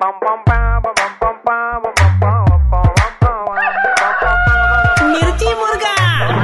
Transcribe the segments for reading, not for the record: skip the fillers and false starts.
मिर्ची मुर्गा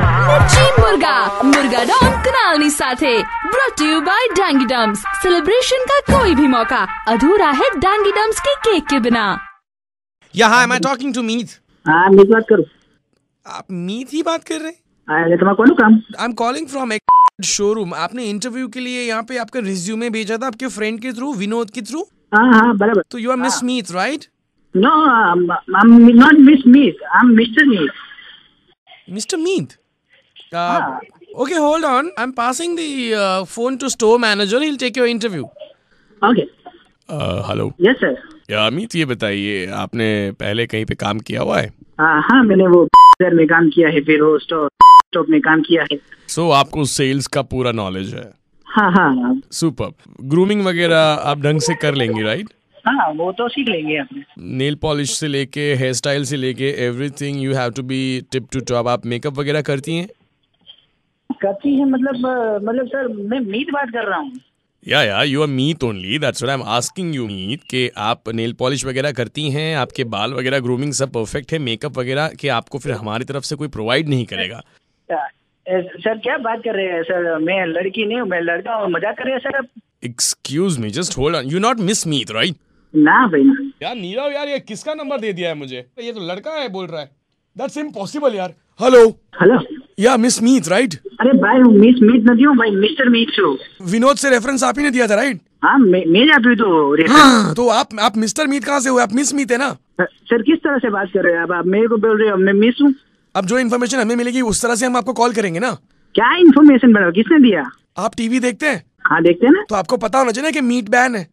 मुर्गा डॉन कुनालनी साथे ब्रॉट यू बाय डांगी डम्स। सेलिब्रेशन का कोई भी मौका अधूरा है डांगी डम्स के केक के बिना। हाय, am I talking to मीत? हाँ, मीत बात करो। आप मीत ही बात कर रहे हैं? तुम्हारा कौन काम? I am calling from showroom. आपने इंटरव्यू के लिए यहाँ पे आपका रिज्यूमे भेजा था आपके फ्रेंड के थ्रू, विनोद के थ्रू। हाँ बराबर। तो you are miss Meet, right? No, I am not miss Meet, I am mister Meet. Mister Meet? Okay, hold on, I am passing the phone to store manager, he will take your interview. Okay. Hello. Yes sir. Yeah Meet, ये बताइए आपने पहले कहीं पे काम किया हुआ है? हाँ, मैंने वो में काम किया है, फिर वो स्टॉप में काम किया है। सो आपको सेल्स का पूरा नॉलेज है? हाँ। सुपर। ग्रूमिंग वगैरह आप ढंग से कर लेंगी, राइट? हाँ, वो तो सीख लेंगे अपने। नेल पॉलिश से लेके हेयर स्टाइल से लेके everything you have to be tip to top. आप मेकअप वगैरह करती हैं? करती है मतलब सर, मैं मीत बात कर रहा हूँ। Yeah you are Meet only, that's what I am asking you Meet, कि आप नेल पॉलिश वगैरह करती हैं, आपके बाल वगैरह ग्रूमिंग सब परफेक्ट है, मेकअप वगैरह कि आपको फिर हमारी तरफ से कोई प्रोवाइड नहीं करेगा? सर क्या बात कर रहे हैं सर, मैं लड़की नहीं हूँ, मैं लड़का हूँ, मजाक कर रहे हैं सर आप? Excuse me, just hold on, you not miss Meet, right? ना भाई ना। यार नीरव, यार ये किसका नंबर दे दिया है मुझे? ये तो लड़का है बोल रहा है। दैट्स इम्पॉसिबल यार। Hello. Yeah miss Meet, right? अरे भाई, मिस मीत नहीं हूँ भाई, मिस्टर मीत हूँ। विनोद से रेफरेंस आप ही ने दिया था, राइट? हाँ, मैं जाती हूँ तो रेफरेंस। हाँ, तो आप मिस्टर मीत कहाँ से हुए? आप मिस मीत है ना? सर किस तरह से बात कर रहे हैं आप मेरे को बोल रहे हो मैं मिस हूँ? अब जो इन्फॉर्मेशन हमें मिलेगी उस तरह से हम आपको कॉल करेंगे ना। क्या इन्फॉर्मेशन बताओ, किसने दिया? आप टीवी देखते हैं? हाँ, देखते हैं ना। तो आपको पता होना चाहिए ना कि मीट बैन है।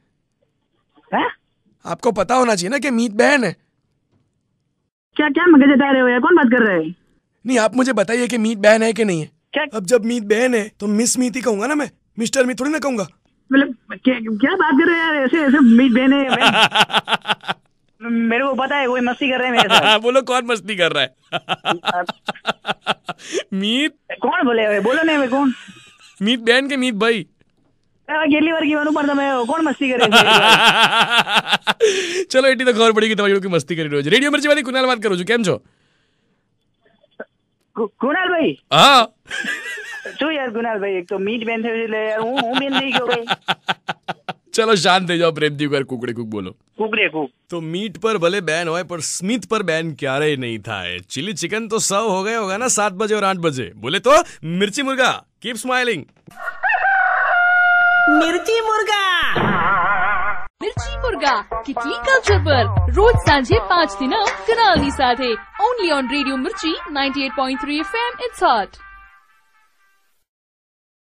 आपको पता होना चाहिए ना कि मीट बैन है। क्या मगज जता रहे हो यार, कौन बात कर रहे हैं? नहीं, आप मुझे बताइए कि मीट बैन है कि नहीं है। क्या? अब जब मीट बैन है तो मिस मीत ही कहूंगा ना मैं, मिस्टर मीत थोड़ी ना कहूंगा। मतलब क्या बात कर रहे हो यार, ऐसे मीट बैन है? मेरे को पता है कोई मस्ती कर रहे हैं मेरे साथ। बोलो कौन मस्ती कर रहा है? मीत कौन बोले? बोलो नहीं, मैं कौन? मीत बैन के मीत भाई। अकेली बार की बनू पड़ता, मैं कौन मस्ती करे? चलो एटी तो खबर पड़ी कि तुम्हारी मस्ती करी रोज। रेडियो मिर्ची वाली कुणाल बात करो, केम छो? कुणाल भाई? हाँ શું યાર कुणाल भाई, एक तो मीट बैन थे यार, હું બેન नहीं क्यों भाई? चलो शांत हो जाओ, प्रेम जी कर कुकड़े कुक बोलो। कुकड़े कुक। तो मीट पर भले बैन होए पर स्मिथ पर बैन क्यारे नहीं था। चिली चिकन तो सर्व हो गए होगा ना 7 बजे और 8 बजे। बोले तो मिर्ची मुर्गा, कीप स्माइलिंग। मिर्ची मुर्गा किटली कल्चर पर रोज सांझे 5 कुनालनी साथे ओनली ऑन रेडियो मिर्ची 98.3 FM। It's hot.